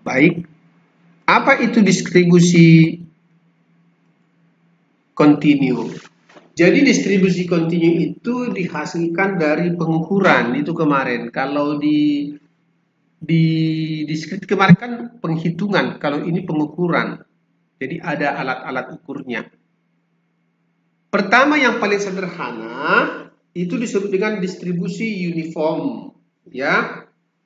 Baik, apa itu distribusi kontinu? Jadi distribusi kontinu itu dihasilkan dari pengukuran itu kemarin. Kalau di diskrit kemarin kan penghitungan, kalau ini pengukuran. Jadi ada alat-alat ukurnya. Pertama yang paling sederhana itu disebut dengan distribusi uniform, ya.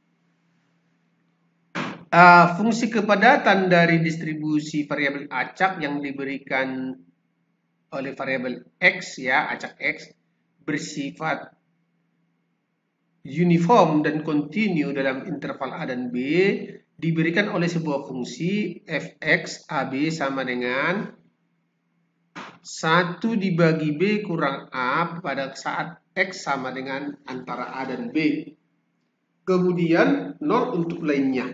Fungsi kepadatan dari distribusi variabel acak yang diberikan oleh variabel x, ya, acak x bersifat uniform dan kontinu dalam interval A dan B diberikan oleh sebuah fungsi fx AB sama dengan 1 dibagi B kurang A pada saat X sama dengan antara A dan B. Kemudian 0 untuk lainnya.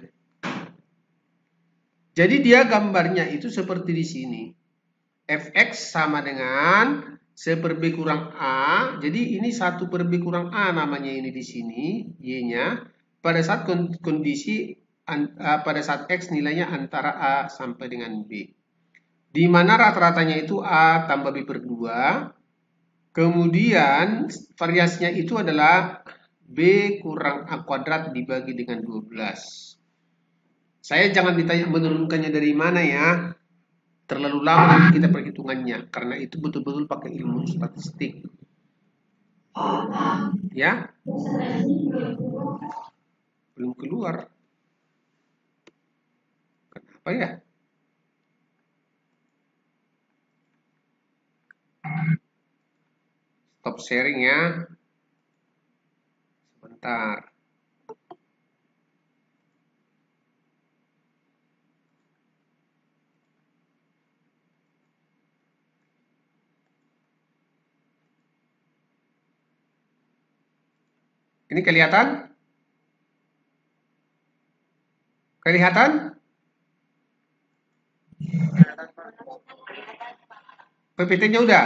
Jadi dia gambarnya itu seperti di sini. Fx sama dengan 1 per B kurang A. Jadi ini 1 per B kurang A namanya ini di sini. Y-nya. Pada saat kondisi pada saat X nilainya antara A sampai dengan B. Di mana rata-ratanya itu A tambah B per 2. Kemudian variasinya itu adalah B kurang A kuadrat dibagi dengan 12. Saya jangan ditanya menurunkannya dari mana ya. Terlalu lama nanti kita perhitungannya. Karena itu betul-betul pakai ilmu statistik. Ya. Belum keluar. Kenapa ya? Stop sharing ya. Sebentar. Ini kelihatan? Kelihatan? PPT-nya udah?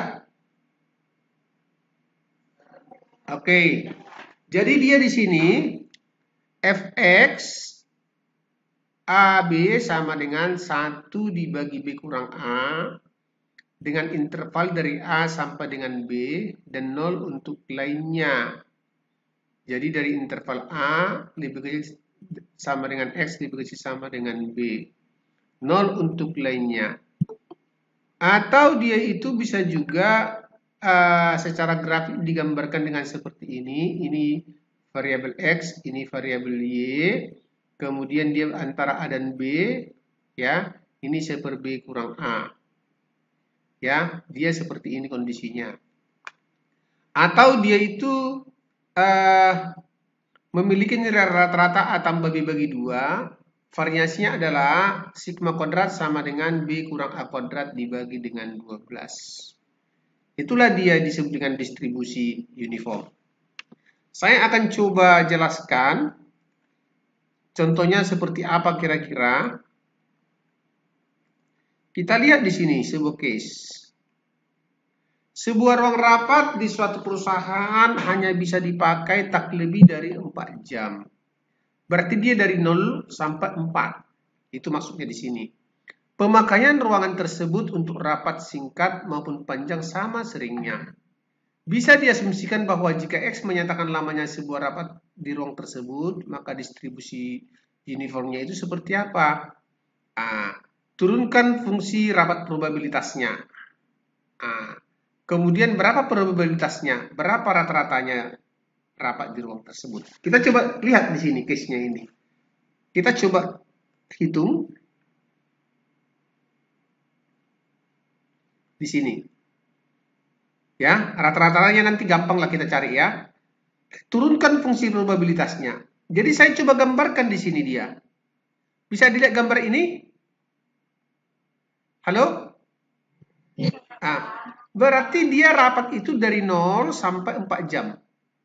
Oke. Jadi dia di sini fx AB sama dengan 1 dibagi B kurang A dengan interval dari A sampai dengan B dan 0 untuk lainnya. Jadi dari interval A lebih kecil sama dengan X lebih kecil sama dengan B. 0 untuk lainnya. Atau dia itu bisa juga secara grafik digambarkan dengan seperti ini. Ini variabel X, ini variabel Y. Kemudian dia antara A dan B, ya. Ini 1 per B kurang A. Ya, dia seperti ini kondisinya. Atau dia itu memiliki nilai rata-rata A tambah B bagi 2. Variasinya adalah sigma kuadrat sama dengan B kurang A kuadrat dibagi dengan 12. Itulah dia disebut dengan distribusi uniform. Saya akan coba jelaskan contohnya seperti apa kira-kira. Kita lihat di sini sebuah case. Sebuah ruang rapat di suatu perusahaan hanya bisa dipakai tak lebih dari 4 jam. Berarti dia dari 0 sampai 4. Itu maksudnya di sini. Pemakaian ruangan tersebut untuk rapat singkat maupun panjang sama seringnya. Bisa diasumsikan bahwa jika X menyatakan lamanya sebuah rapat di ruang tersebut, maka distribusi uniformnya itu seperti apa? Turunkan fungsi rapat probabilitasnya. Kemudian berapa probabilitasnya? Berapa rata-ratanya rapat di ruang tersebut? Kita coba lihat di sini case-nya ini. Kita coba hitung di sini. Ya, rata-ratanya nanti gampang lah kita cari ya. Turunkan fungsi probabilitasnya. Jadi saya coba gambarkan di sini dia. Bisa dilihat gambar ini? Halo? Berarti dia rapat itu dari 0 sampai 4 jam.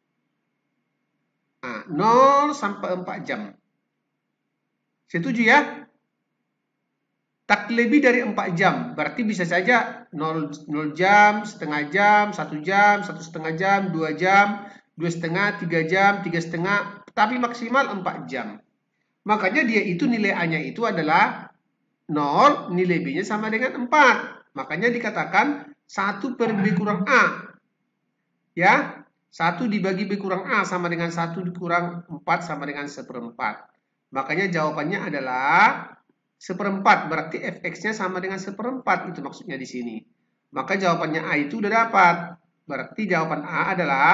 0 sampai 4 jam. Setuju ya? Tak lebih dari 4 jam. Berarti bisa saja 0 jam, setengah jam, 1 jam, 1,5 jam, 2 jam, 2,5, 3 jam, 3,5, tapi maksimal 4 jam. Makanya dia itu nilai A-nya itu adalah 0, nilai B-nya sama dengan 4. Makanya dikatakan 1 per B kurang A. Ya, 1 dibagi B kurang A sama dengan 1 dikurang 4 sama dengan 1/4. Makanya jawabannya adalah 1/4. Berarti fx-nya sama dengan 1/4. Itu maksudnya di sini. Maka jawabannya A itu udah dapat. Berarti jawaban A adalah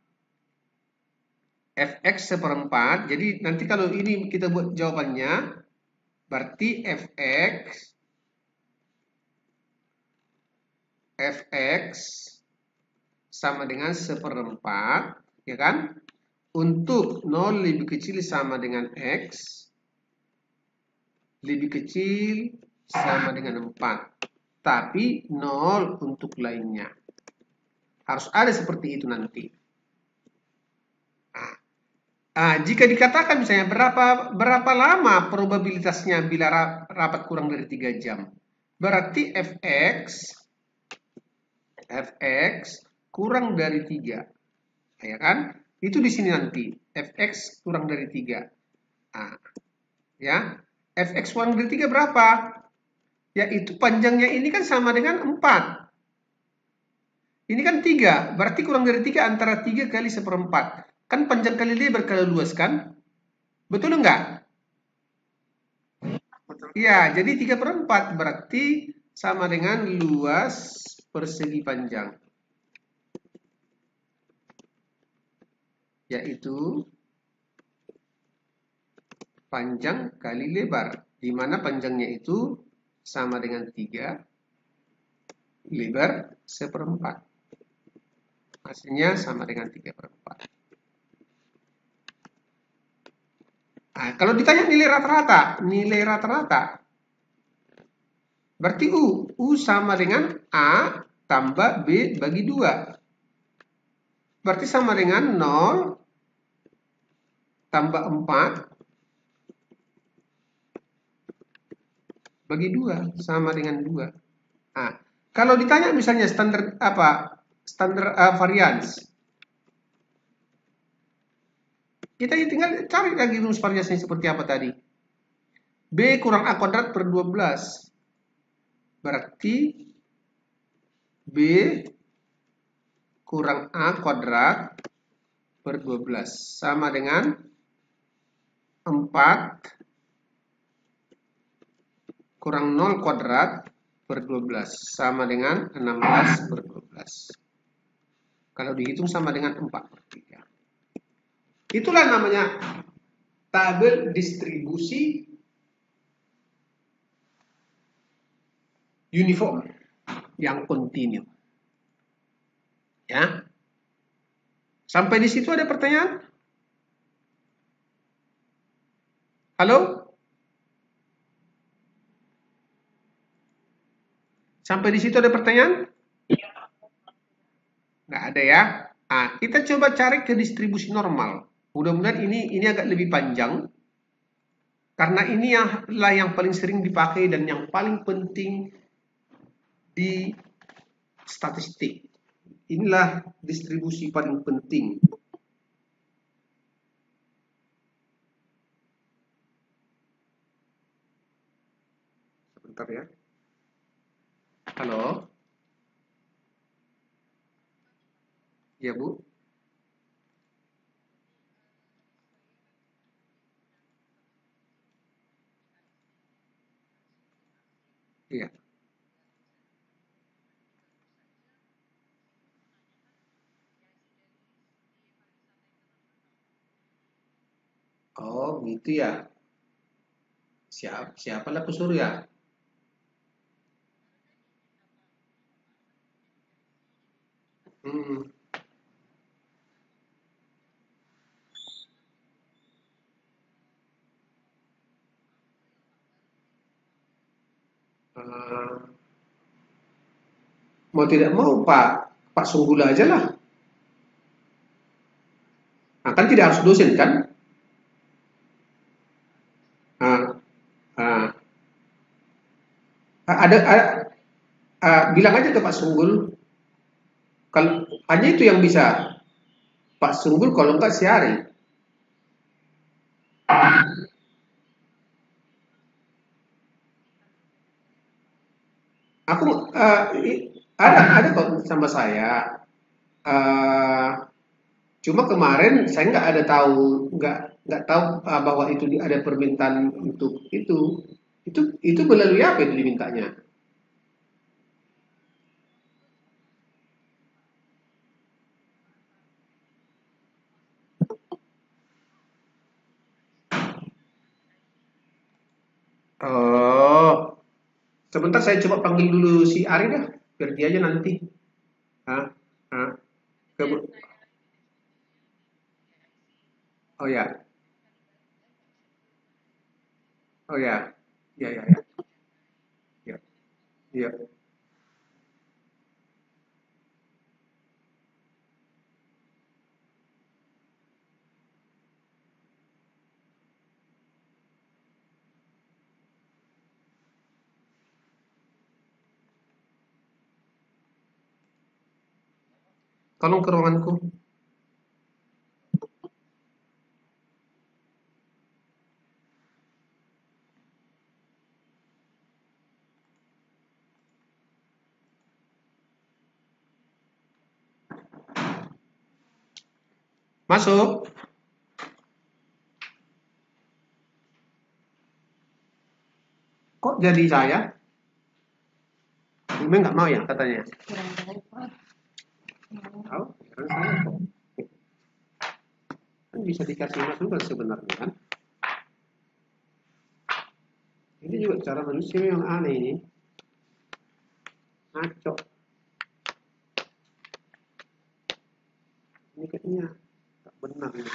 fx 1/4. Jadi nanti kalau ini kita buat jawabannya, berarti fx sama dengan 1/4, ya kan? Untuk 0 lebih kecil sama dengan x, lebih kecil sama dengan 4. Tapi 0 untuk lainnya. Harus ada seperti itu nanti. Jika dikatakan misalnya berapa lama probabilitasnya bila rapat kurang dari 3 jam? Berarti fx kurang dari 3. Ya kan? Itu di sini nanti. Fx kurang dari 3. Ya. Fx kurang dari 3 berapa? Yaitu panjangnya ini kan sama dengan 4. Ini kan 3. Berarti kurang dari 3 antara 3 kali 1/4. Kan panjang kali lebar kali luas kan? Betul enggak? Iya, jadi 3/4 berarti sama dengan luas persegi panjang. Yaitu panjang kali lebar. Di mana panjangnya itu sama dengan 3, lebar 1/4. Hasilnya sama dengan 3/4. Kalau ditanya nilai rata-rata, berarti U sama dengan A tambah B bagi 2. Berarti sama dengan 0 tambah 4 bagi 2 sama dengan 2. Kalau ditanya misalnya standar varians, kita tinggal cari lagi rumus variasinya seperti apa tadi. B kurang A kuadrat per 12. Berarti B kurang A kuadrat per 12 sama dengan 4 kurang 0 kuadrat per 12 sama dengan 16 per 12. Kalau dihitung sama dengan 4/3. Itulah namanya tabel distribusi uniform yang kontinu. Ya. Sampai di situ ada pertanyaan? Halo? Sampai di situ ada pertanyaan? Nggak ada ya. Kita coba cari ke distribusi normal. Mudah-mudahan ini agak lebih panjang. Karena ini yang paling sering dipakai dan yang paling penting di statistik. Inilah distribusi paling penting. Sebentar ya. Halo? Ya, Bu? Iya. Oh, gitu ya. Siapalah pesuruh ya? Hmm. Mau tidak mau Pak Sunggula aja lah. Kan tidak harus dosen kan? Ah, ah. Bilang aja ke Pak Sunggul, kalau hanya itu yang bisa. Pak Sunggul kalau enggak si Ari. Aku ada kok sama saya. Eh, Cuma kemarin saya nggak tahu bahwa itu ada permintaan untuk itu. Itu melalui apa itu dimintanya? Oh, sebentar saya coba panggil dulu si Ari dah, biar dia aja nanti. Hah? Hah? Ke- oh ya, oh ya, ya ya ya, ya, ya. Tolong ke ruanganku. Masuk. Kok jadi saya? Memang nggak mau ya katanya. Tahu? Kan saya kok. Kan bisa dikasih masuk kan sebenarnya kan. Ini juga cara manusia yang aneh ini. Ngaco. Ini kayaknya nggak benar ini.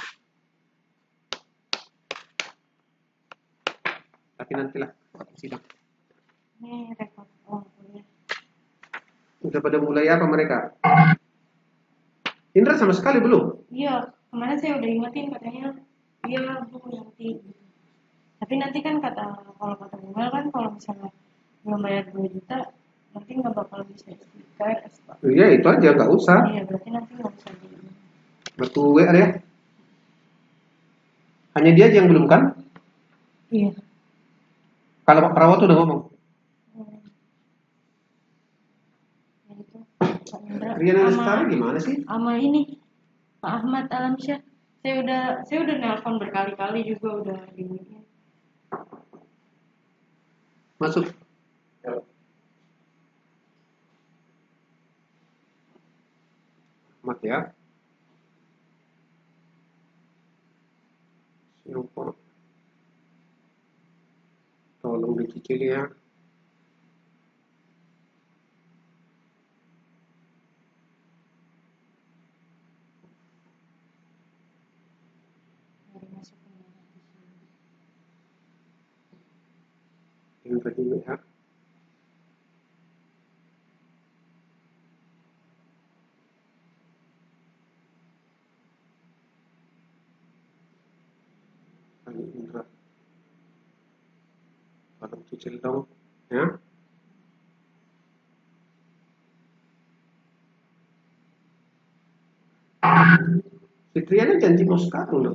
Tapi nantilah sidang. Ini rekod uang kuliah. Udah pada mulai apa mereka? Indra sama sekali belum. Iya, kemarin saya udah ingetin katanya, iya bu nanti. Tapi nanti kan kalau kata Google kan kalau misalnya belum bayar 2 juta, nanti nggak bakal bisa SKS Pak. Iya itu aja nggak usah. Iya, berarti nanti nggak bisa di. Batu WR ya. Hanya dia aja yang belum kan? Iya. Kalau Pak Prawo tuh udah ngomong. Hmm, ya itu Pak Indra Riana sama Lestari gimana sih? ini Pak Ahmad Alamsyah. Saya udah nelpon berkali-kali juga udah gini. Masuk. Ahmad ya. Siapa? Tolong dicicil ya. Baru masuk ke mana di sini. Yang tadi ya. Tanya Indra. Tolong cicil dong. Ya. Fitriana janji mau sekarang loh.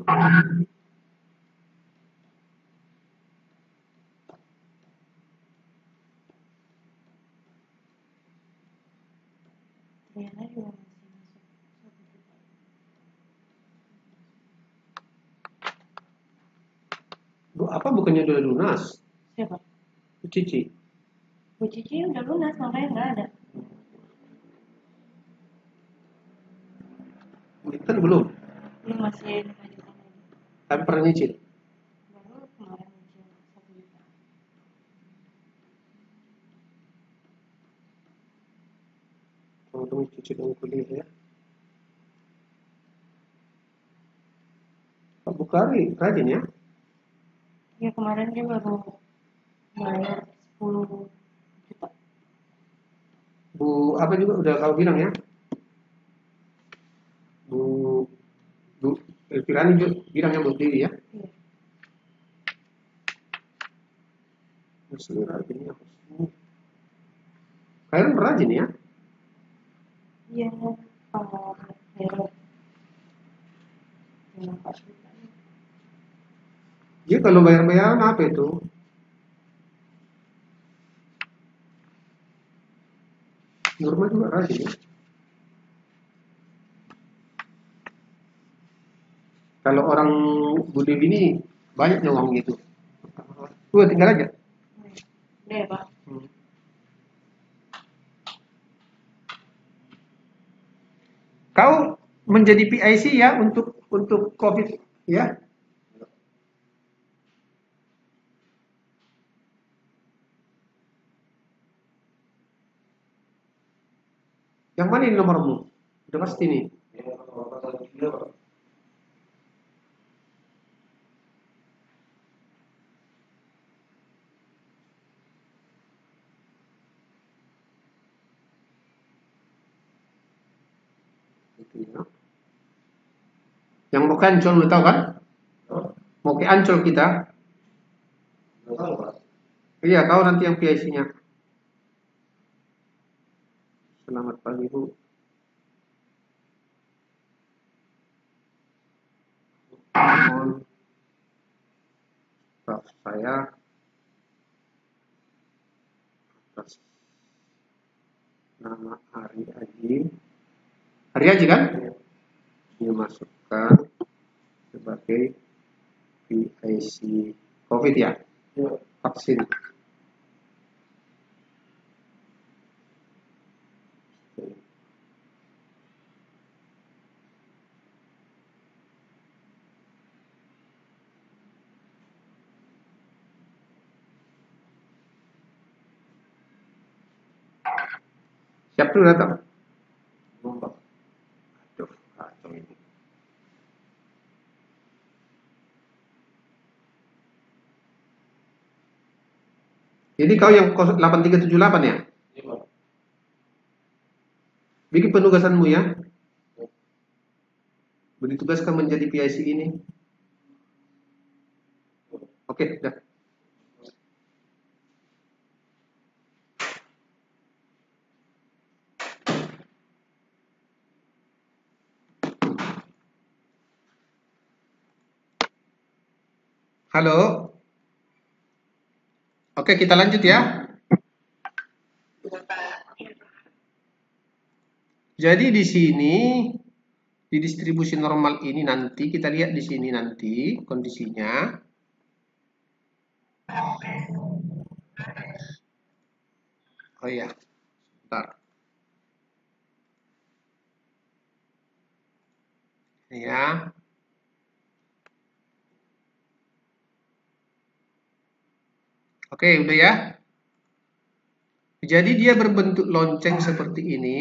Triana juga masih masuk 1 juta. Bu, apa bukannya udah lunas? Siapa? Cici. Bu Cici udah lunas makanya nggak ada. Kan belum. Belum, masih 5 juta lagi. Tapi pernah nyicil. Baru kemarin muncul 1 juta. Tolong cicil dong kuliah ya. Pak Bukari rajin ya. Ya kemarin dia baru bayar 10 juta. Bu apa juga udah kau bilang ya. Bu Bu Elvirani juga bilang ya Bu Dewi ya. Iya. Masih rajin ya. Kalian rajin ya. Iya, kalau bayar 4 juta. Dia kalau bayar-bayaran apa itu? Norma juga rajin ya. Kalau orang Budi ini banyak uang gitu. Tinggal aja. Udah ya Pak. Kau menjadi PIC ya untuk COVID ya. Yang mana ini nomormu? Udah pasti nih. Yang mau ke Ancol udah tahu kan? Mau ke Ancol kita? Iya, kau nanti yang PIC-nya. Selamat pagi Bu. Mohon staff saya atas nama Ari Aji. Ari Aji kan? Dimasukkan sebagai PIC COVID ya? Vaksin. Siap dulu datang. Aduh, kacau ini. Jadi kau yang 8378 ya? Bikin penugasanmu ya. Ditugaskan menjadi PIC ini. Oke, dah. Halo. Oke, kita lanjut ya. Jadi di sini di distribusi normal ini nanti kita lihat di sini nanti kondisinya. Oh iya, bentar. Ya. Oke, udah ya. Jadi dia berbentuk lonceng seperti ini.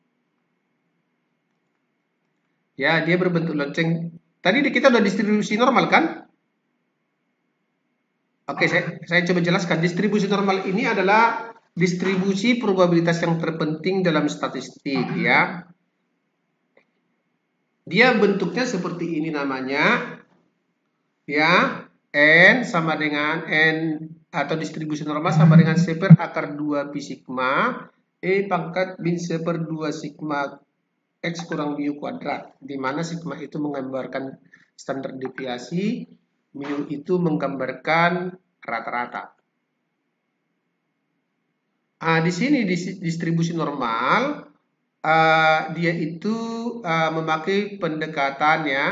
Ya, dia berbentuk lonceng. Tadi kita udah distribusi normal kan? Oke, saya coba jelaskan. Distribusi normal ini adalah distribusi probabilitas yang terpenting dalam statistik ya. Dia bentuknya seperti ini namanya. Ya, N sama dengan N atau distribusi normal sama dengan 1 per akar 2 pi sigma E pangkat min 1 per 2 sigma X kurang mu kuadrat, di mana sigma itu menggambarkan standar deviasi, mu itu menggambarkan rata-rata. Di sini distribusi normal, dia itu memakai pendekatan ya,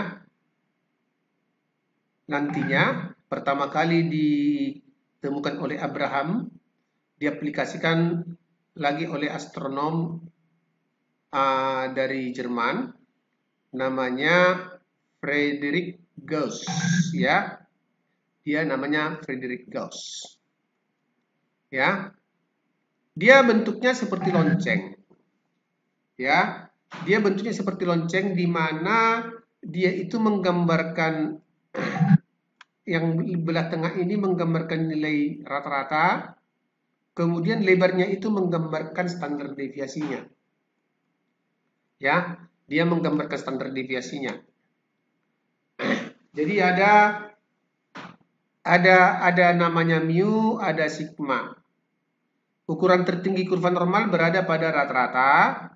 nantinya pertama kali ditemukan oleh Abraham, diaplikasikan lagi oleh astronom dari Jerman, namanya Friedrich Gauss ya. Dia namanya Friedrich Gauss. Ya. Dia bentuknya seperti lonceng. Ya. Dia bentuknya seperti lonceng di mana dia itu menggambarkan yang belah tengah ini menggambarkan nilai rata-rata, kemudian lebarnya itu menggambarkan standar deviasinya. Ya, dia menggambarkan standar deviasinya. Jadi ada namanya mu, ada sigma. Ukuran tertinggi kurva normal berada pada rata-rata.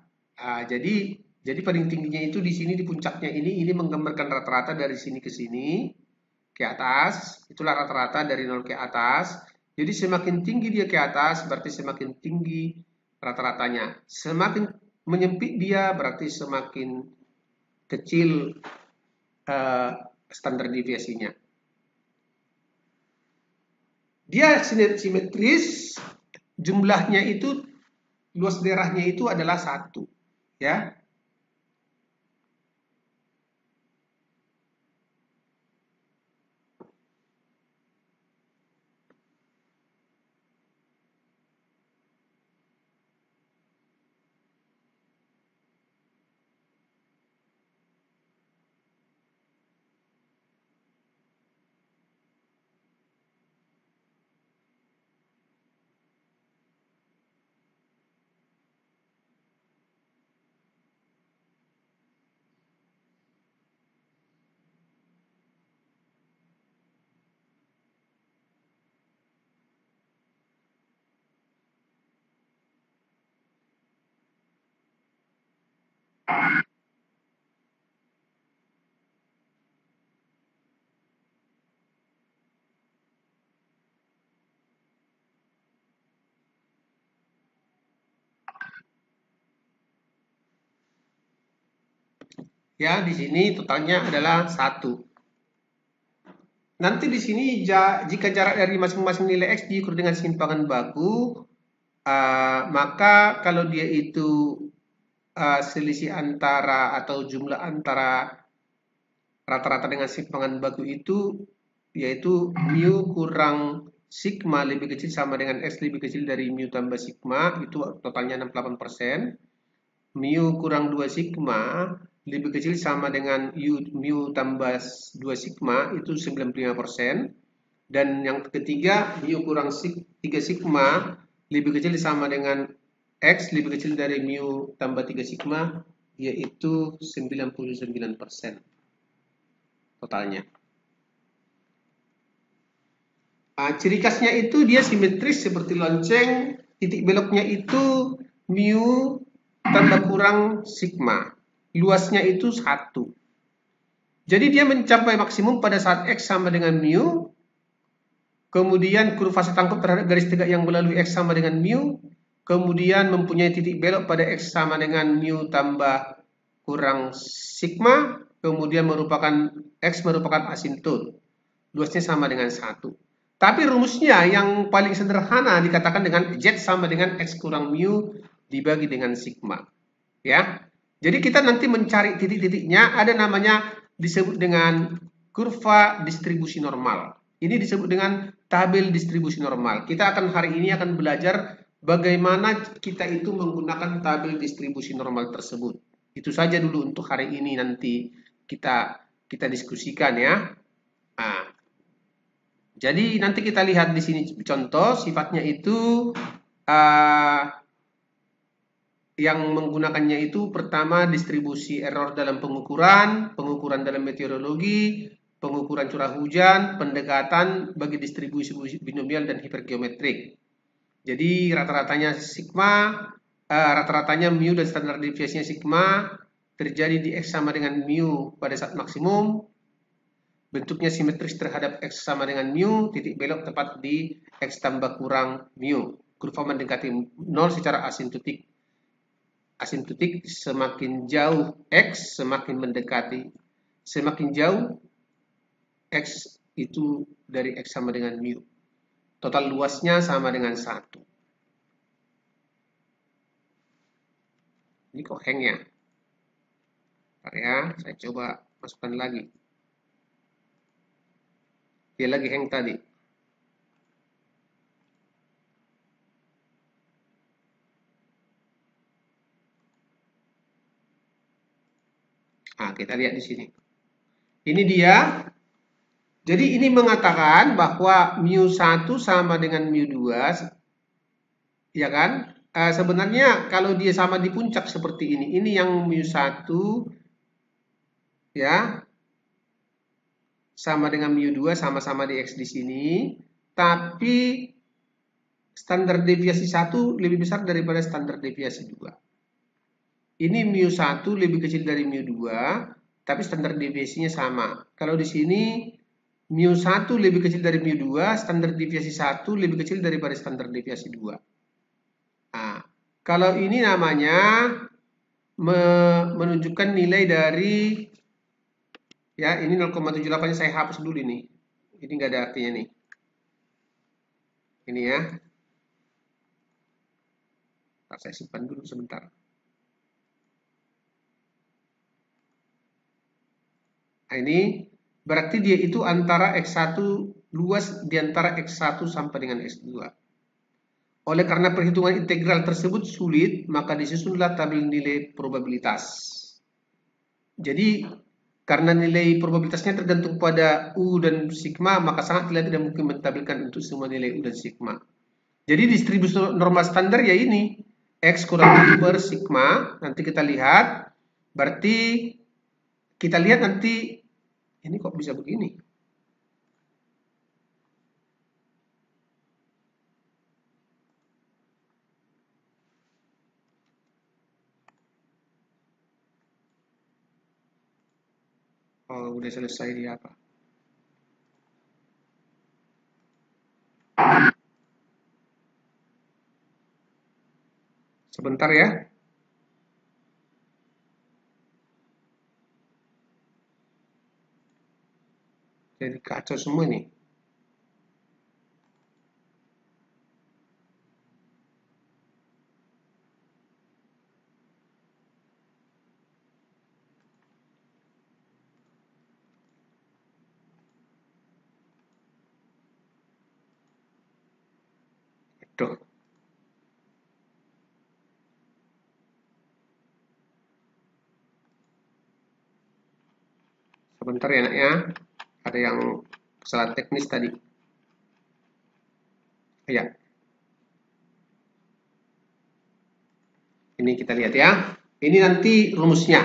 Jadi paling tingginya itu di sini di puncaknya ini menggambarkan rata-rata dari sini ke sini ke atas. Itulah rata-rata dari 0 ke atas. Jadi semakin tinggi dia ke atas berarti semakin tinggi rata-ratanya. Semakin menyempit dia berarti semakin kecil standar deviasinya. Dia simetris, jumlahnya itu, luas daerahnya itu adalah 1. Ya. Ya, di sini totalnya adalah 1. Nanti di sini jika jarak dari masing-masing nilai X diukur dengan simpangan baku, maka kalau dia itu selisih antara atau jumlah antara rata-rata dengan simpangan baku itu, yaitu mu kurang sigma lebih kecil sama dengan X lebih kecil dari mu tambah sigma, itu totalnya 68%. Mu kurang 2 sigma lebih kecil sama dengan mu tambah 2 sigma, itu 95%. Dan yang ketiga, mu kurang 3 sigma lebih kecil sama dengan X lebih kecil dari mu tambah 3 sigma, yaitu 99% totalnya. Ciri khasnya itu dia simetris seperti lonceng, titik beloknya itu mu tambah kurang sigma. Luasnya itu 1. Jadi dia mencapai maksimum pada saat X sama dengan mu, kemudian kurva setangkup terhadap garis tegak yang melalui X sama dengan mu, kemudian mempunyai titik belok pada X sama dengan mu tambah kurang sigma, kemudian X merupakan asintot. Luasnya sama dengan 1. Tapi rumusnya yang paling sederhana dikatakan dengan Z sama dengan X kurang mu dibagi dengan sigma. Ya. Jadi kita nanti mencari titik-titiknya, ada namanya disebut dengan kurva distribusi normal. Ini disebut dengan tabel distribusi normal. Kita akan hari ini akan belajar bagaimana kita itu menggunakan tabel distribusi normal tersebut. Itu saja dulu untuk hari ini, nanti kita diskusikan ya. Nah, jadi nanti kita lihat di sini contoh sifatnya itu yang menggunakannya itu pertama distribusi error dalam pengukuran dalam meteorologi, pengukuran curah hujan, pendekatan bagi distribusi binomial dan hipergeometrik. Jadi rata-ratanya sigma, rata-ratanya mu dan standar deviasinya sigma terjadi di X sama dengan mu pada saat maksimum. Bentuknya simetris terhadap X sama dengan mu, titik belok tepat di X tambah kurang mu. Kurva mendekati 0 secara asintotik. Asintotik semakin jauh X semakin mendekati. Semakin jauh X itu dari X sama dengan mu. Total luasnya sama dengan 1. Ini kok hang ya? Bentar ya, saya coba masukkan lagi. Dia lagi hang tadi. Nah, kita lihat di sini. Ini dia. Jadi ini mengatakan bahwa mu1 sama dengan mu2, ya kan? Sebenarnya kalau dia sama di puncak seperti ini yang mu1 ya sama dengan mu2, sama-sama di X di sini, tapi standar deviasi 1 lebih besar daripada standar deviasi 2. Ini mu1 lebih kecil dari mu2, tapi standar deviasinya sama. Kalau di sini mu1 lebih kecil dari mu2, standar deviasi 1 lebih kecil daripada standar deviasi 2. Nah, Kalau ini namanya menunjukkan nilai dari, ya ini 0,78 saya hapus dulu ini. Ini nggak ada artinya nih. Ini ya. Saya simpan dulu sebentar. Nah, ini berarti dia itu antara X1, luas di antara X1 sampai dengan X2. Oleh karena perhitungan integral tersebut sulit, maka disusunlah tabel nilai probabilitas. Jadi karena nilai probabilitasnya tergantung pada U dan sigma, maka sangat tidak mungkin mentabelkan untuk semua nilai U dan sigma. Jadi distribusi normal standar ya ini, X kurang U per sigma, nanti kita lihat, berarti kita lihat nanti, ini kok bisa begini? Oh, udah selesai dia apa? Sebentar ya. Jadi kacau semua nih. Tuh. Sebentar ya nak ya. Ada yang kesalahan teknis tadi. Ya. Ini kita lihat ya. Ini nanti rumusnya.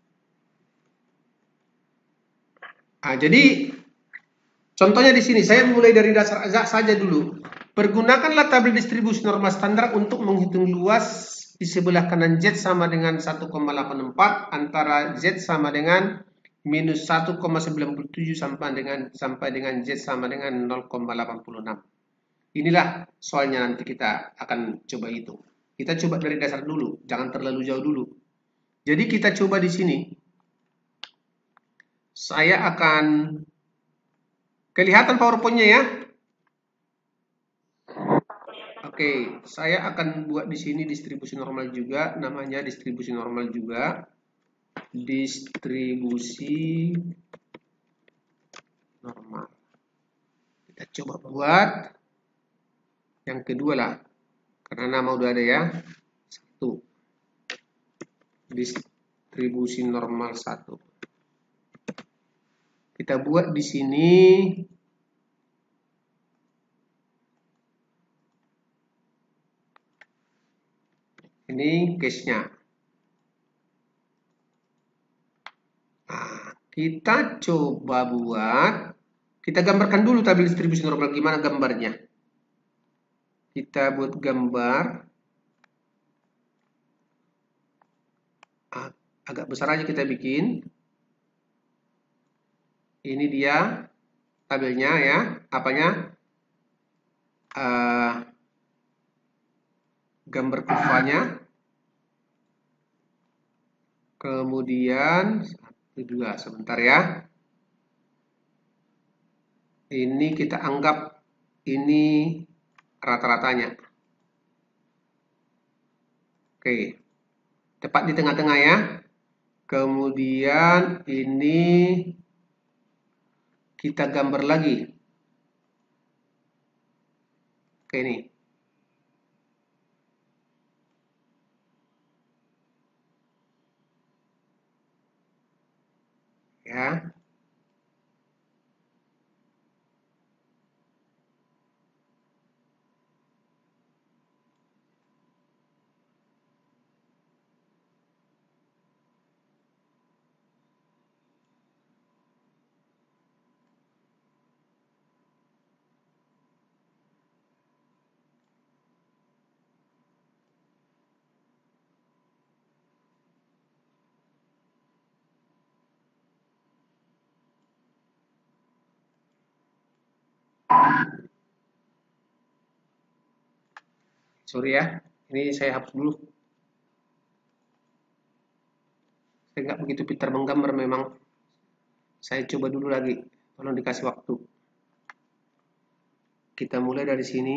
Nah, jadi contohnya di sini saya mulai dari dasar saja dulu. Pergunakanlah tabel distribusi normal standar untuk menghitung luas di sebelah kanan Z sama dengan 1,84 antara Z sama dengan minus 1,97 sampai dengan Z sama dengan 0,86. Inilah soalnya nanti kita akan coba itu. Kita coba dari dasar dulu, jangan terlalu jauh dulu. Jadi kita coba di sini. Saya akan kelihatan PowerPoint-nya ya. Oke, saya akan buat di sini distribusi normal juga, namanya distribusi normal juga. Distribusi normal. Kita coba buat yang kedua lah, karena nama udah ada ya. Satu. Distribusi normal 1. Kita buat di sini ini case-nya. Nah, kita coba buat, kita gambarkan dulu tabel distribusi normal gimana gambarnya. Kita buat gambar agak besar aja kita bikin. Ini dia tabelnya ya, apanya? Gambar kurvanya. Kemudian 1, 2 sebentar ya. Ini kita anggap ini rata-ratanya. Oke. Tepat di tengah-tengah ya. Kemudian ini kita gambar lagi. Oke nih. Ya. Sorry ya. Ini saya hapus dulu. Saya nggak begitu pintar menggambar memang. Saya coba dulu lagi. Tolong dikasih waktu. Kita mulai dari sini.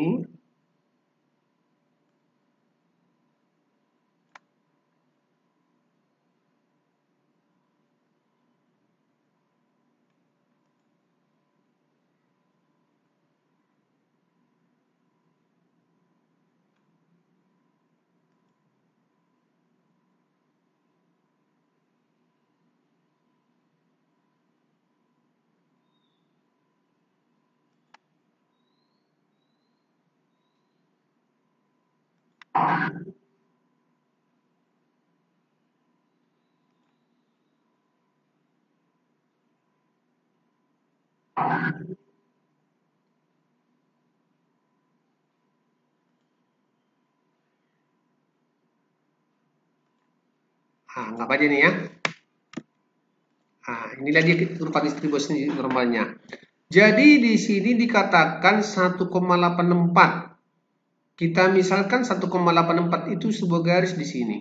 Nah, anggap aja nih ya. Nah, inilah dia rupa distribusi normalnya. Jadi di sini dikatakan 1,84. Kita misalkan 1,84 itu sebuah garis di sini.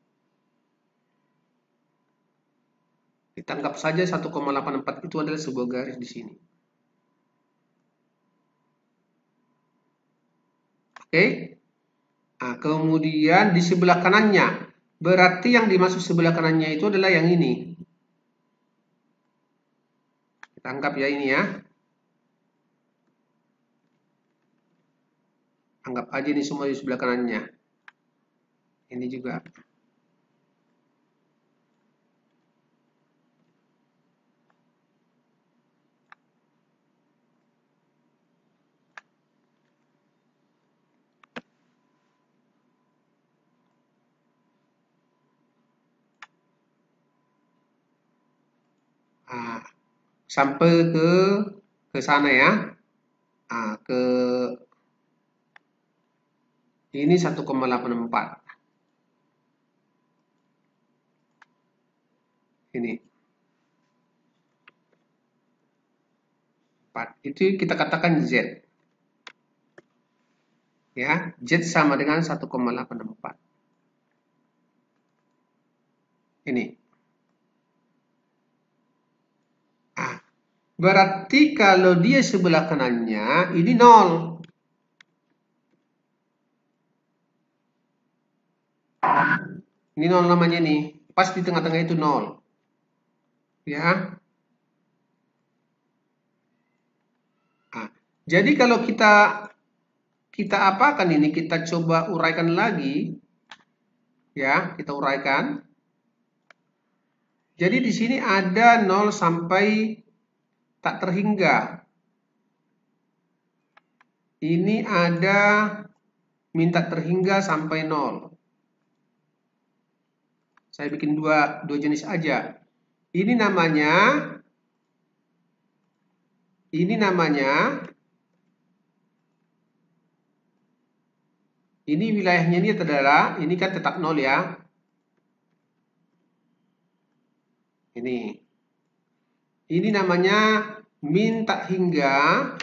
Kita anggap saja 1,84 itu adalah sebuah garis di sini. Oke. Nah, kemudian di sebelah kanannya. Berarti yang dimaksud sebelah kanannya itu adalah yang ini. Kita anggap ya ini ya. Anggap aja ini semua di sebelah kanannya. Ini juga. Nah, sampai ke sana ya. Nah, ke ini 1,84. Ini. 4. Itu kita katakan Z. Ya, Z sama dengan 1,84. Ini. Ah, berarti kalau dia sebelah kanannya ini 0. Ini 0 namanya nih. Pas di tengah-tengah itu 0. Ya. Nah, jadi kalau kita apakan ini? Kita coba uraikan lagi. Ya, kita uraikan. Jadi di sini ada 0 sampai tak terhingga. Ini ada minta terhingga sampai 0. Saya bikin dua jenis aja. Ini namanya ini wilayahnya ini adalah ini kan tetap 0 ya. Ini namanya min tak hingga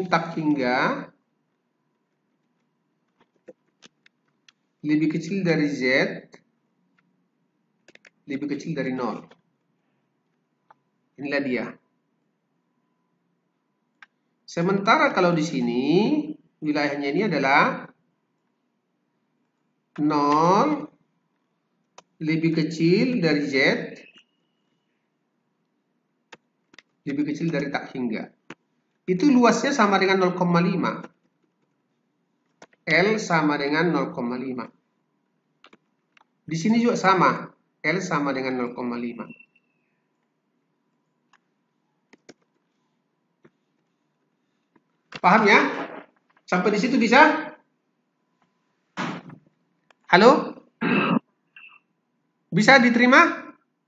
lebih kecil dari Z, lebih kecil dari 0. Inilah dia. Sementara kalau di sini wilayahnya ini adalah 0 lebih kecil dari Z, lebih kecil dari tak hingga. Itu luasnya sama dengan 0,5. L sama dengan 0,5. Di sini juga sama. L sama dengan 0,5. Paham ya? Sampai di situ bisa? Halo? Bisa diterima?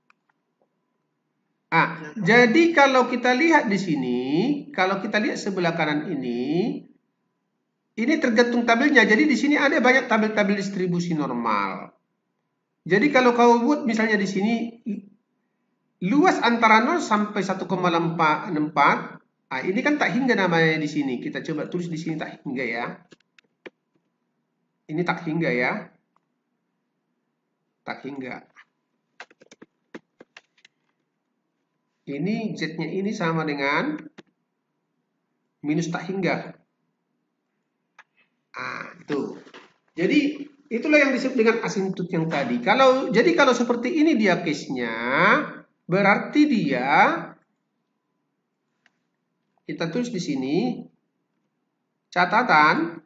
Jadi kalau kita lihat di sini, kalau kita lihat sebelah kanan ini tergantung tabelnya. Jadi di sini ada banyak tabel-tabel distribusi normal. Jadi kalau kau buat misalnya di sini luas antara 0 sampai 1,64. Nah, ini kan tak hingga namanya di sini. Kita coba tulis di sini tak hingga ya. Ini tak hingga ya. tak hingga. Ini Z-nya ini sama dengan minus tak hingga. Itu. Jadi itulah yang disebut dengan asintut yang tadi. Jadi kalau seperti ini dia case-nya, berarti dia, kita tulis di sini catatan,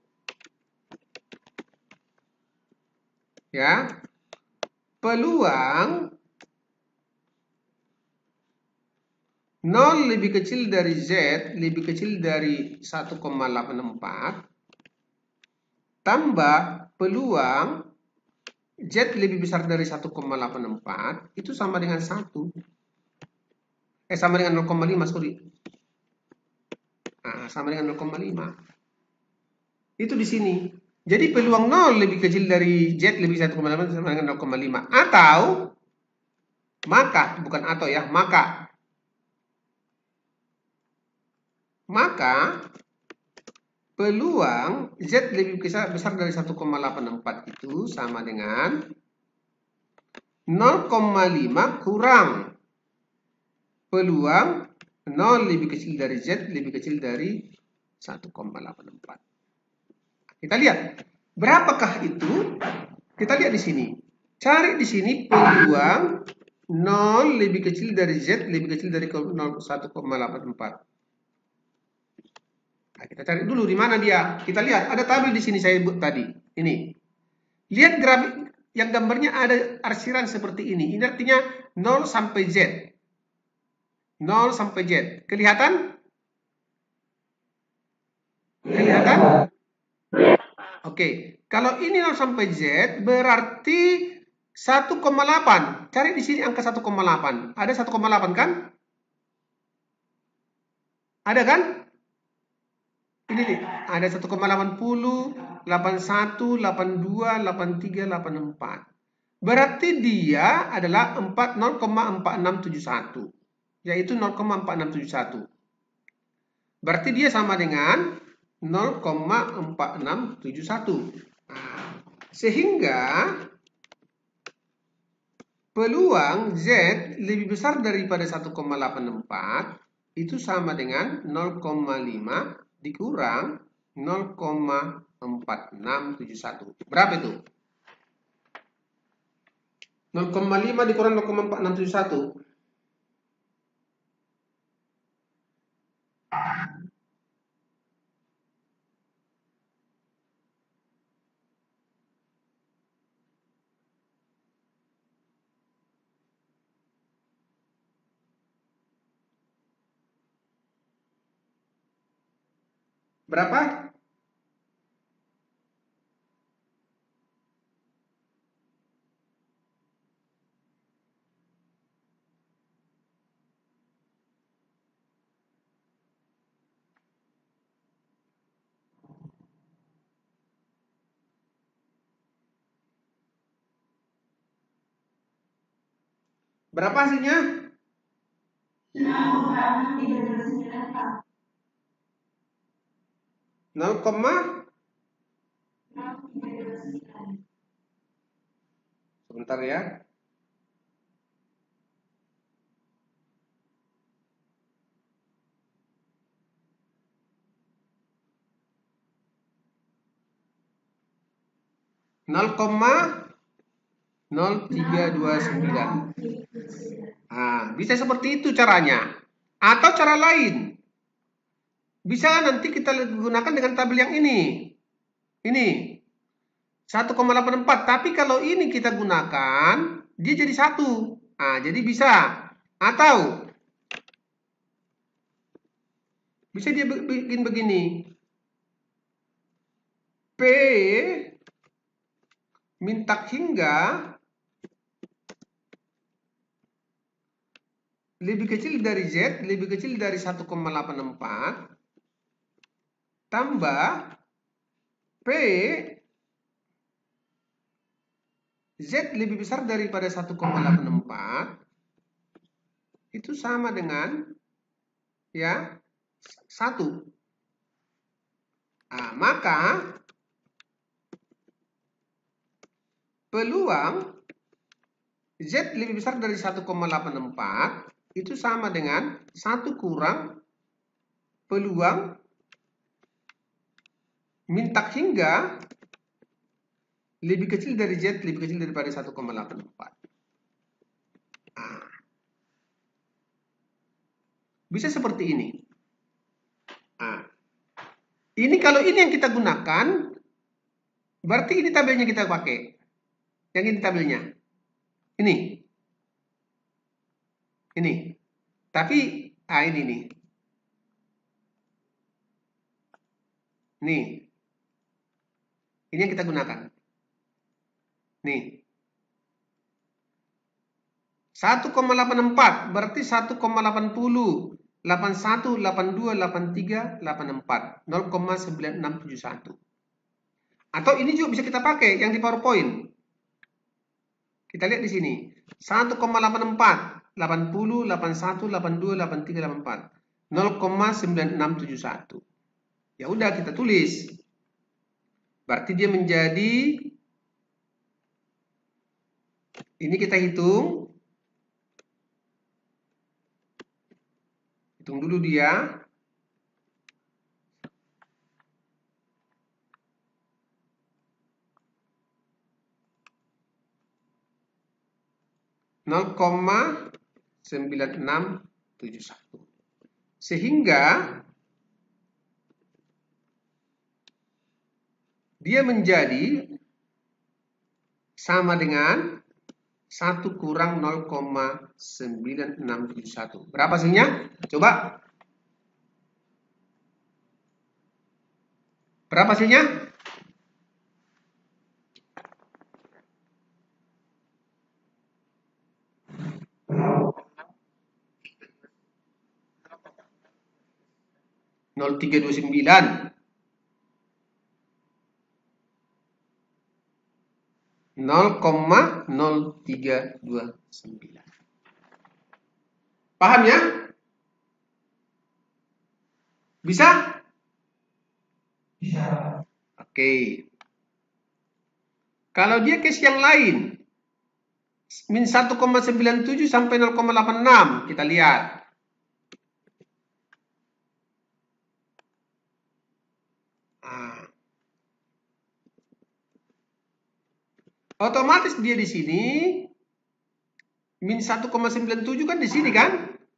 ya, peluang 0 lebih kecil dari Z lebih kecil dari 1,84 tambah peluang Z lebih besar dari 1,84 itu sama dengan 1. Sama dengan 0,5, sorry. Sama dengan 0,5. Itu di sini. Jadi peluang 0 lebih kecil dari Z lebih 1,8 sama dengan 0,5. Atau, bukan atau ya, maka peluang Z lebih besar dari 1,84 itu sama dengan 0,5 kurang peluang 0 lebih kecil dari Z lebih kecil dari 1,84. Kita lihat, berapakah itu? Kita lihat di sini. Cari di sini peluang 0 lebih kecil dari Z lebih kecil dari 1,84. Kita cari dulu di mana dia. Kita lihat, ada tabel di sini saya buat tadi. Ini. Lihat grafik yang gambarnya ada arsiran seperti ini. Ini artinya 0 sampai Z. 0 sampai Z. Kelihatan? Kelihatan? Oke. Kalau ini 0 sampai Z berarti 1,8. Cari di sini angka 1,8. Ada 1,8 kan? Ada kan? Ini nih, ada 1,80, 81, 82, 83, 84. Berarti dia adalah 0,4671, yaitu 0,4671. Berarti dia sama dengan 0,4671. Sehingga peluang Z lebih besar daripada 1,84 itu sama dengan 0,5 dikurang 0,4671. Berapa itu? 0,5 dikurang 0,4671. Berapa? Berapa hasilnya? 0, sebentar ya. Nol koma 0329. Bisa seperti itu caranya. Atau cara lain. Bisa nanti kita gunakan dengan tabel yang ini. Ini 1,84. Tapi kalau ini kita gunakan, dia jadi 1. Jadi bisa. Atau bisa dia bikin begini. P minta hingga lebih kecil dari Z, lebih kecil dari 1,84 tambah P Z lebih besar daripada 1,84 itu sama dengan ya 1. Maka peluang Z lebih besar dari 1,84 itu sama dengan 1 kurang peluang min tak hingga lebih kecil dari Z lebih kecil daripada 1,84. Nah, bisa seperti ini. Nah, ini kalau ini yang kita gunakan, berarti ini tabelnya kita pakai. Yang ini tabelnya. Ini. Ini. Tapi, ini nih. Nih. Ini yang kita gunakan. Nih. 1,84 berarti 1,80, 81, 82, 83, 84, 0,9671. Atau ini juga bisa kita pakai yang di PowerPoint. Kita lihat di sini. 1,84, 80, 81, 82, 83, 84. 0,9671. Ya udah kita tulis. Berarti dia menjadi, ini kita hitung. Hitung dulu dia. (0,9671). Sehingga dia menjadi sama dengan 1 kurang 0,9671. Berapa hasilnya? Coba. Berapa hasilnya? Nol 0,329. 0,0329. Paham ya? Bisa? Bisa. Oke. Kalau dia case yang lain, min 1,97 sampai 0,86, kita lihat. Otomatis dia di sini min 1,97 kan di sini kan?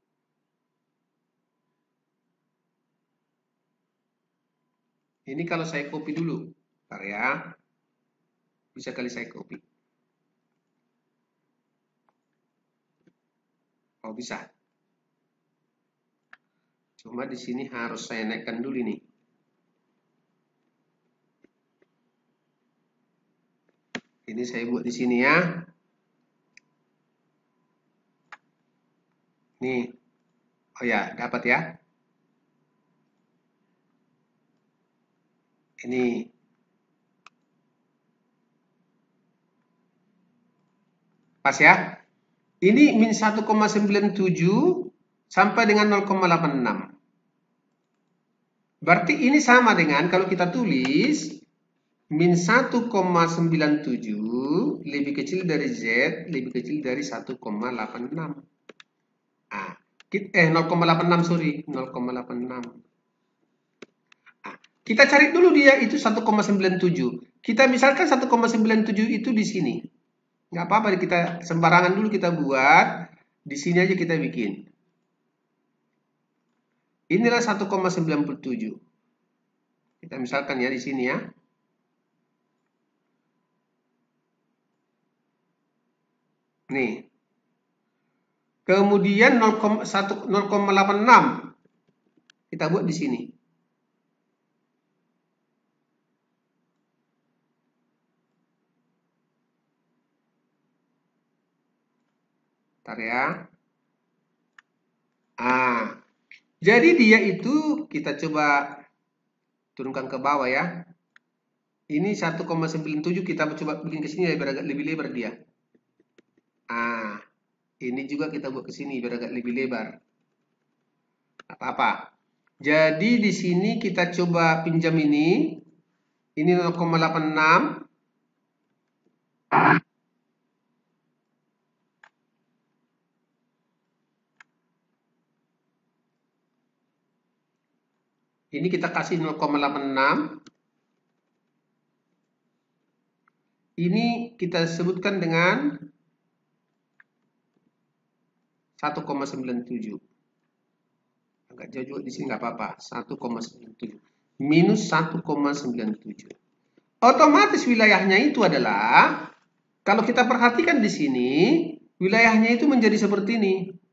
Ini kalau saya copy dulu. Bentar ya. Bisa kali saya copy. Oh, bisa. Cuma di sini harus saya naikkan dulu nih. Ini saya buat di sini ya. Nih. Oh ya, dapat ya. Ini. Pas ya. Ini min 1,97 sampai dengan 0,86. Berarti ini sama dengan kalau kita tulis min 1,97 lebih kecil dari Z, lebih kecil dari 1,86. Ah, 0,86 sorry, 0,86. Kita cari dulu dia itu 1,97. Kita misalkan 1,97 itu di sini. Nggak apa-apa, kita sembarangan dulu kita buat. Di sini aja kita bikin. Inilah 1,97. Kita misalkan ya di sini ya. Nih. Kemudian 0,86 kita buat di sini. Bentar ya. Jadi dia itu kita coba turunkan ke bawah ya. Ini 1,97 kita coba bikin ke sini biar agak lebih lebar dia. Ini juga kita buat ke sini biar agak lebih lebar. Apa-apa. Jadi di sini kita coba pinjam ini. Ini 0,86. Ini kita kasih 0,86. Ini kita sebutkan dengan 1,97. Agak jauh juga di sini nggak apa-apa. 1,97 minus 1,97. Otomatis wilayahnya itu adalah, kalau kita perhatikan di sini, wilayahnya itu menjadi seperti ini.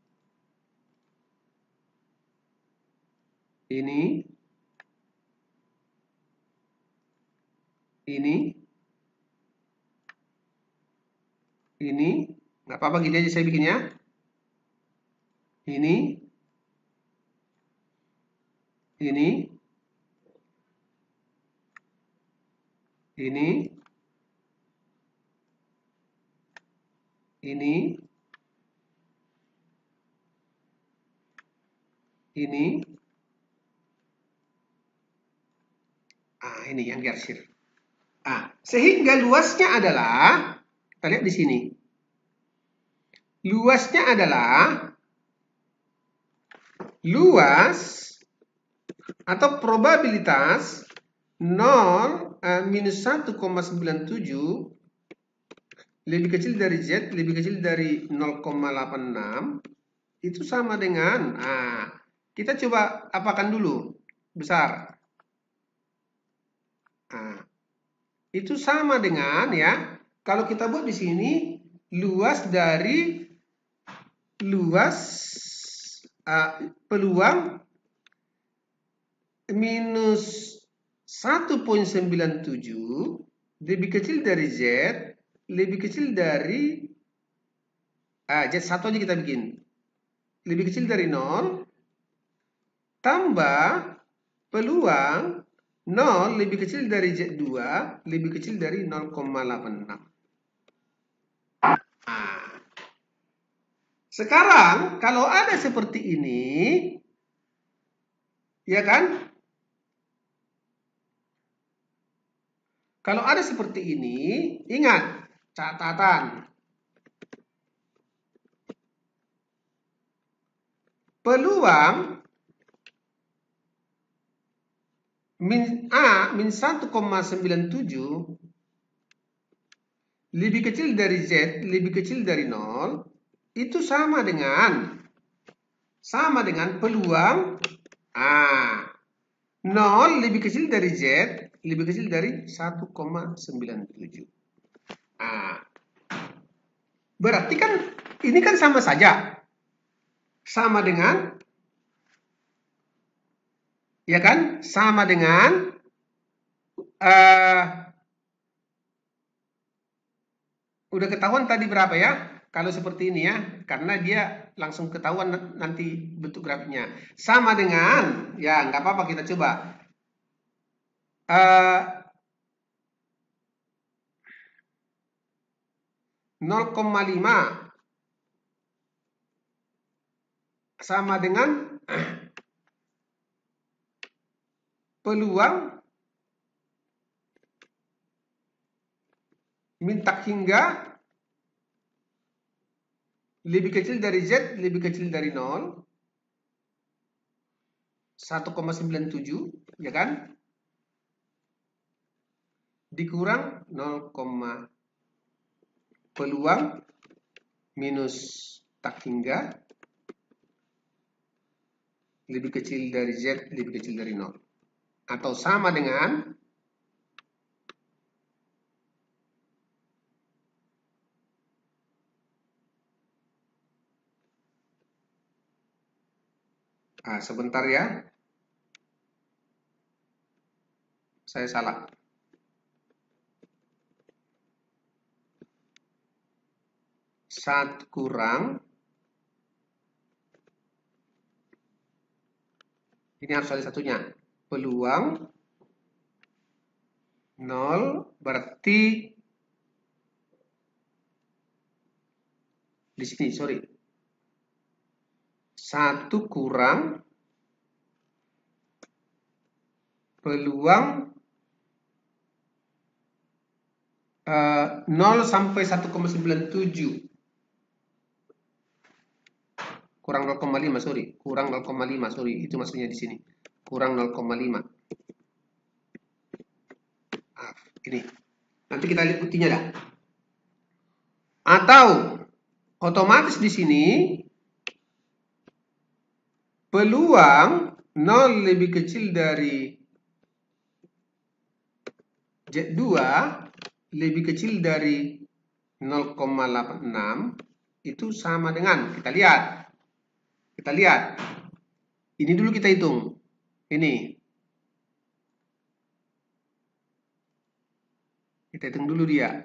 Ini, nggak apa-apa, gini aja saya bikinnya. Ini, ini, ini, ini yang garsir. Sehingga luasnya adalah, kita lihat di sini. Luasnya adalah luas atau probabilitas 0 minus 1,97 lebih kecil dari Z, lebih kecil dari 0,86, itu sama dengan, kita coba apakan dulu, besar. Itu sama dengan, ya, kalau kita buat di sini, luas dari peluang minus 1,97 lebih kecil dari Z, lebih kecil dari Z1 aja kita bikin, lebih kecil dari 0, tambah peluang 0 lebih kecil dari Z2, lebih kecil dari 0,86. Sekarang kalau ada seperti ini, ya kan? Kalau ada seperti ini, ingat, catatan. Peluang min 1,97 lebih kecil dari Z, lebih kecil dari 0, itu sama dengan peluang 0 lebih kecil dari Z, lebih kecil dari 1,97. Berarti kan ini kan sama saja. Sama dengan, ya kan? Sama dengan udah ketahuan tadi berapa ya? Kalau seperti ini ya, karena dia langsung ketahuan nanti bentuk grafiknya. Sama dengan, ya nggak apa-apa, kita coba. 0,5 sama dengan peluang minta hingga lebih kecil dari Z, lebih kecil dari 0, 1,97, ya kan? Dikurang 0, peluang minus tak hingga lebih kecil dari Z, lebih kecil dari 0. Atau sama dengan sebentar ya. Saya salah. Kurang, ini harus ada satunya, peluang 0 berarti di sini, sorry, 1 kurang peluang 0 sampai 1,97, kurang 0,5, sorry, kurang 0,5, sorry, itu maksudnya di sini. kurang 0,5. Ini. Nanti kita lihat buktinya dah. Atau otomatis di sini peluang 0 lebih kecil dari Z2 lebih kecil dari 0,86 itu sama dengan, kita lihat. Ini dulu kita hitung. Ini. Kita hitung dulu dia.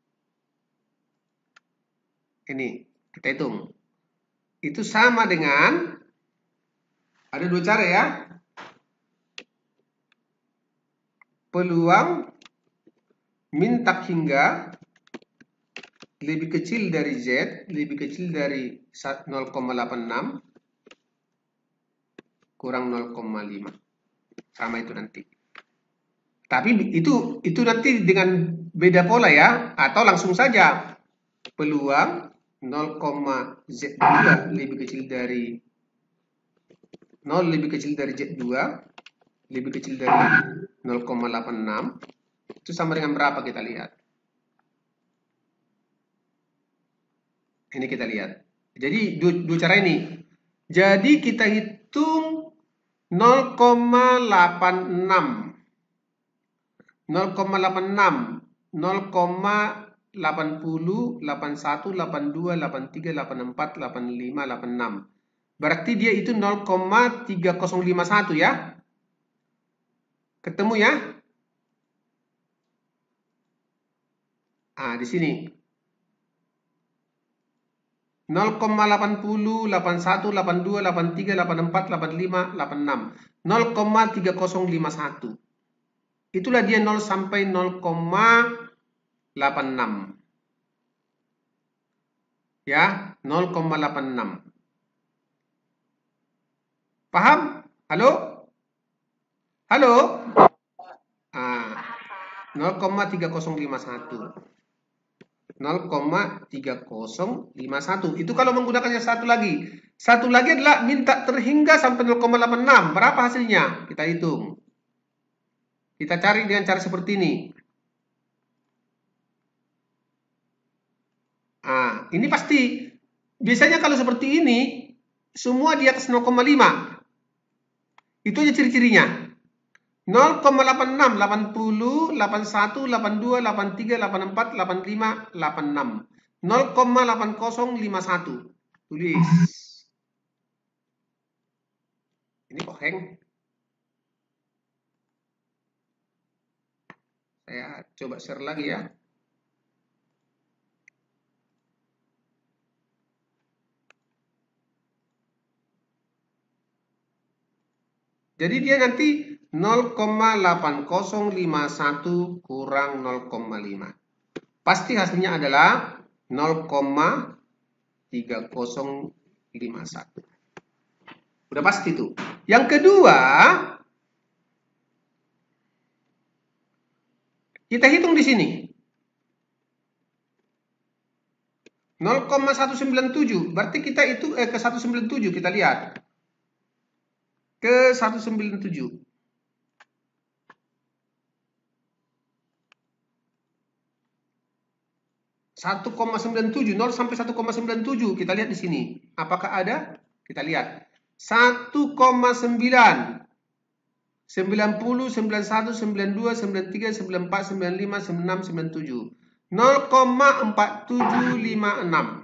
Ini, kita hitung. Itu sama dengan, ada dua cara ya. Peluang min tak hingga lebih kecil dari Z, lebih kecil dari 0,86 kurang 0,5. Sama itu nanti. Tapi itu nanti dengan beda pola ya, atau langsung saja peluang 0,Z2 lebih kecil dari 0 lebih kecil dari Z2 lebih kecil dari 0,86 itu sama dengan berapa, kita lihat. Ini kita lihat. Jadi dua cara ini. Jadi kita hitung 0,86 0,86, 0,80, 81, 82, 83, 84, 85, 86. Berarti dia itu 0,3051 ya. Ketemu ya? Di sini. 0,80, 81, 82, 83, 84, 85, 86. 0,3051. Itulah dia 0 sampai 0,86. Ya, 0,86. Paham? Halo? Halo? 0,3051. 0,3051. Itu kalau menggunakan yang satu lagi. Satu lagi adalah minta terhingga sampai 0,86. Berapa hasilnya? Kita hitung. Kita cari dengan cara seperti ini. Ini pasti. Biasanya kalau seperti ini, semua di atas 0,5. Itu aja ciri-cirinya. 0,86, 80, 81, 82, 83, 84, 85, 86. 0,8051. Tulis. Ini kok hang. Saya coba share lagi ya. Jadi dia nanti 0,8051 kurang 0,5. Pasti hasilnya adalah 0,3051. Udah pasti tuh. Yang kedua, kita hitung di sini. 0,197. Berarti kita itu ke 197, kita lihat. Ke 197. 1,97, 0 sampai 1,97. Kita lihat di sini. Apakah ada? Kita lihat. 1,9. 90, 91, 92, 93, 94, 95, 96, 97. 0,4756.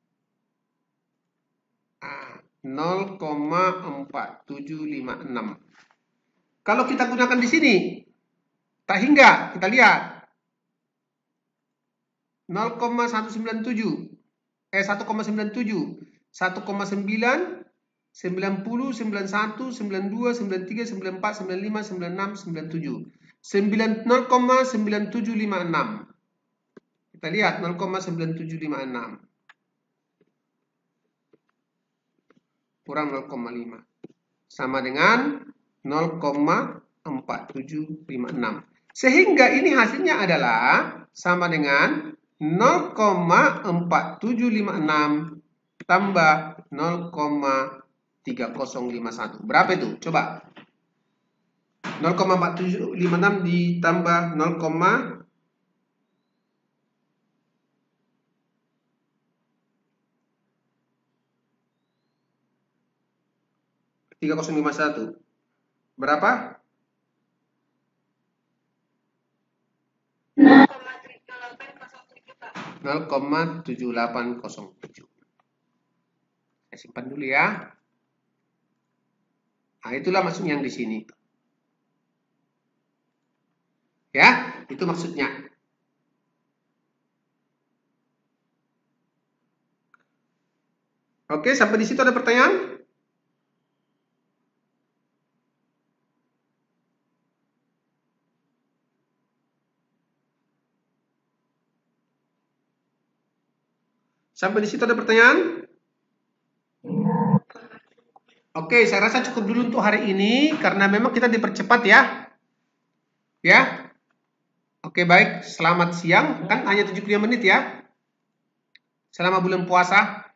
0,4756. Kalau kita gunakan di sini, tak hingga, kita lihat. 0,197. 1,97. 1,9, 90, 91, 92, 93, 94, 95, 96, 97. 0,9756. Kita lihat 0,9756. Kurang 0,5. Sama dengan 0,4756. Sehingga ini hasilnya adalah sama dengan 0,4756 tambah 0,3051. Berapa itu? Coba. 0,4756 ditambah 0,3051. Berapa? 0,7807. Saya simpan dulu ya. Nah, itulah maksudnya yang di sini. Ya, itu maksudnya. Oke, sampai di situ ada pertanyaan? Sampai di situ ada pertanyaan? Oke, saya rasa cukup dulu untuk hari ini karena memang kita dipercepat ya. Ya. Oke, baik. Selamat siang. Kan hanya 75 menit ya. Selama bulan puasa.